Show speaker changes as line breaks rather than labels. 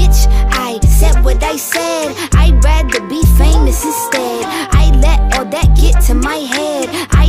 bitch, I said what I said. I'd rather be famous instead. I let all that get to my head.